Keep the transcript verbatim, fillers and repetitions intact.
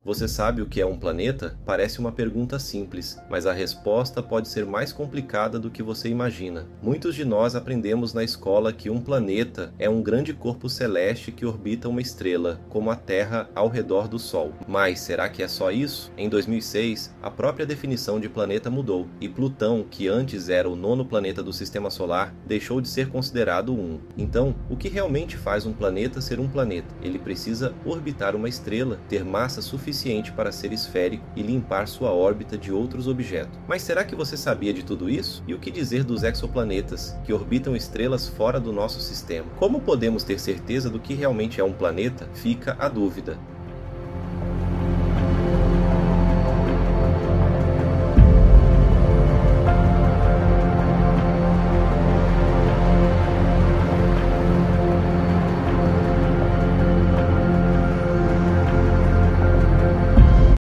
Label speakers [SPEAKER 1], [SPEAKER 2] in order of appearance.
[SPEAKER 1] Você sabe o que é um planeta? Parece uma pergunta simples, mas a resposta pode ser mais complicada do que você imagina. Muitos de nós aprendemos na escola que um planeta é um grande corpo celeste que orbita uma estrela, como a Terra ao redor do Sol. Mas será que é só isso? Em dois mil e seis, a própria definição de planeta mudou, e Plutão, que antes era o nono planeta do Sistema Solar, deixou de ser considerado um. Então, o que realmente faz um planeta ser um planeta? Ele precisa orbitar uma estrela, ter massa suficiente suficiente para ser esférico e limpar sua órbita de outros objetos. Mas será que você sabia de tudo isso? E o que dizer dos exoplanetas, que orbitam estrelas fora do nosso sistema? Como podemos ter certeza do que realmente é um planeta? Fica a dúvida.